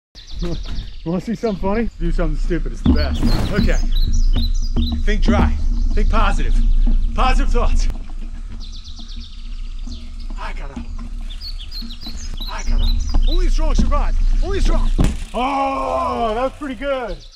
You want to see something funny? Do something stupid, it's the best. Okay. Think dry. Think positive. Positive thoughts. I got up. Only the strong survive. Only the strong. Oh, that was pretty good.